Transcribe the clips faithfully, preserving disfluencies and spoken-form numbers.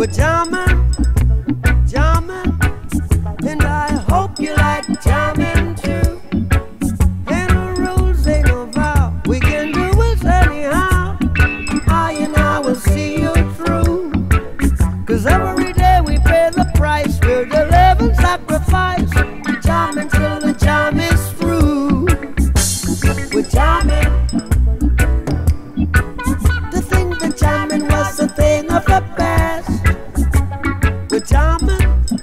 jamming, jamming, and I hope you like jamming too. And the rules ain't no vow, we can do it anyhow. I and I will see you through, 'cause every day we pay the price, we're the living sacrifice. Jamming till the jam is through. We're jamming. To think that jamming was a thing of the past. We're jamming,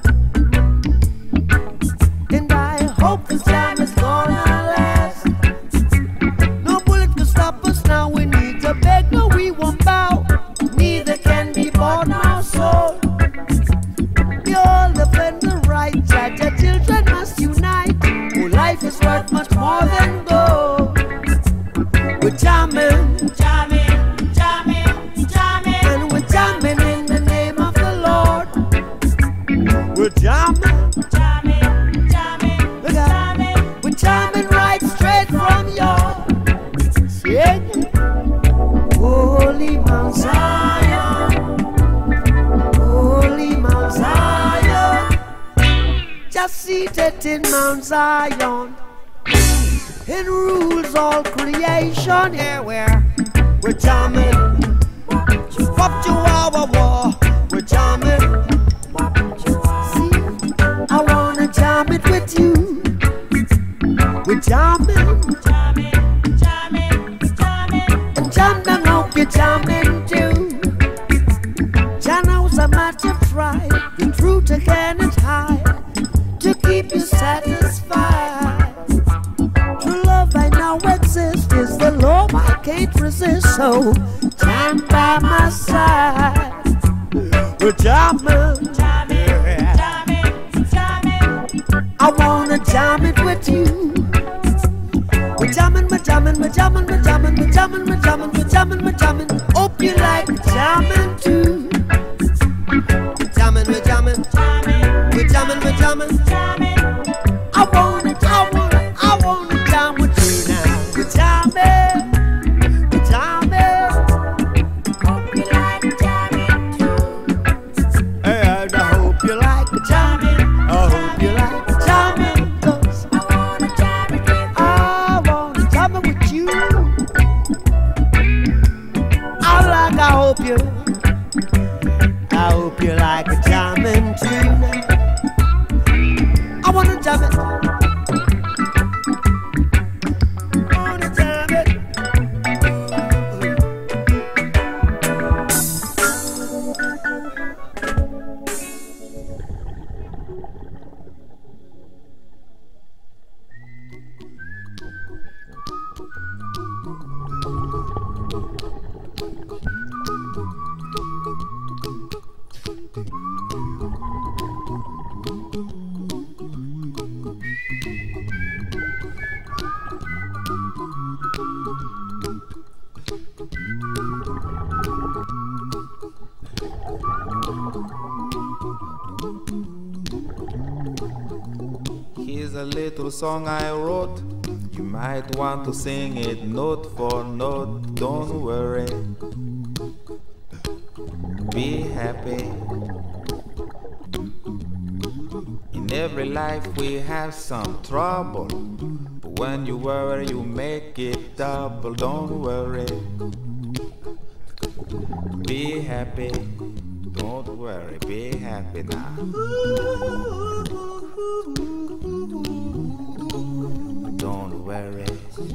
and I hope this jam is gonna last. No bullet can stop us now. We need to beg, no, we won't bow. Neither can be bought nor sold. We all defend the right. Judge, our children must unite. Oh, life is worth much more than gold. We're jamming, jamming, jamming, jamming, and we're jamming in the name of the Lord. We're jamming, jamming, jamming, jamming. We're jamming right straight from your yeah. Holy Mount Zion, Holy Mount Zion, just seated in Mount Zion, and rules all creation. Here we're we're jamming, up to our war. We're jamming. See, I wanna jam it with you. We're jamming, jamming, jamming, jamming, and jam them, hope you're jamming too. Jano's a matter of pride, the truth I cannot hide, to keep you satisfied. True love I know exists, is the law I can't resist, so jam by my side. We're jamming, jamming, jamming, jamming. I wanna jam it with you. We're jamming, we're jamming, we're jamming, we're jamming, we're jamming, we're jamming, we're jamming, we're jamming. Hope you like jamming too. We're jamming, we're jamming, we're jamming, we're jamming, jamming. I wanna, I wanna, I wanna jam with you now. We're jamming, we're jamming. Hope you like jamming too. And I hope you like jamming. I hope you like jamming, 'cause I wanna jam it with you. I wanna jam it with you. I like, I hope you, I hope you like jamming too. I wanna jam it. I wanna jam it. Here's a little song I wrote. You might want to sing it note for note. Don't worry, be happy. In every life we have some trouble, but when you worry you make it double. Don't worry, be happy. Don't worry, be happy now. Don't worry,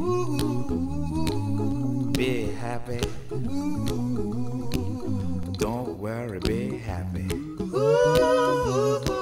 be happy. Don't worry, be happy.